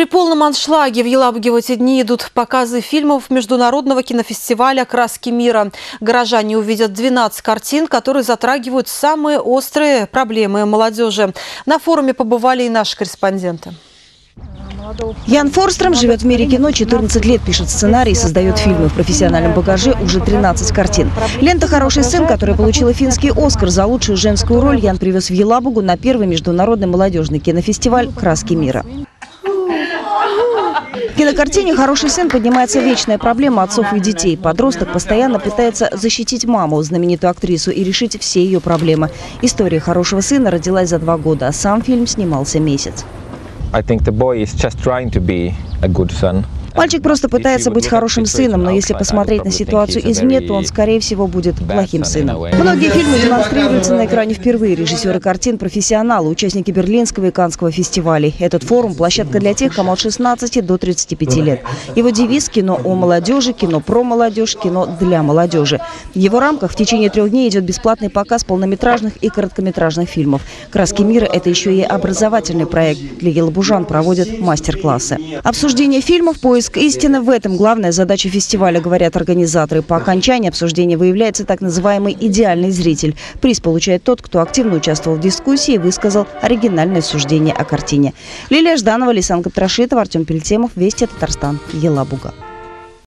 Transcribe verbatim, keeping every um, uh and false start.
При полном аншлаге в Елабуге в эти дни идут показы фильмов международного кинофестиваля «Краски мира». Горожане увидят двенадцать картин, которые затрагивают самые острые проблемы молодежи. На форуме побывали и наши корреспонденты. Ян Форстром живет в мире кино, четырнадцать лет пишет сценарий, создает фильмы. В профессиональном багаже уже тринадцать картин. Лента «Хороший сын», которая получила финский «Оскар» за лучшую женскую роль, Ян привез в Елабугу на первый международный молодежный кинофестиваль «Краски мира». В кинокартине «Хороший сын» поднимается вечная проблема отцов и детей. Подросток постоянно пытается защитить маму, знаменитую актрису, и решить все ее проблемы. История «Хорошего сына» родилась за два года, а сам фильм снимался месяц. Мальчик просто пытается быть хорошим сыном, но если посмотреть на ситуацию извне, то он, скорее всего, будет плохим сыном. Многие фильмы демонстрируются на экране впервые. Режиссеры картин – профессионалы, участники Берлинского и Каннского фестивалей. Этот форум – площадка для тех, кому от шестнадцати до тридцати пяти лет. Его девиз – кино о молодежи, кино про молодежь, кино для молодежи. В его рамках в течение трех дней идет бесплатный показ полнометражных и короткометражных фильмов. «Краски мира» – это еще и образовательный проект. Для елабужан проводят мастер-классы. Обсуждение фильмов, поиск истины – в этом главная задача фестиваля, говорят организаторы. По окончании обсуждения выявляется так называемый идеальный зритель. Приз получает тот, кто активно участвовал в дискуссии и высказал оригинальное суждение о картине. Лилия Жданова, Лисан Каптрашитова, Артем Пельтемов, Вести, Татарстан, Елабуга.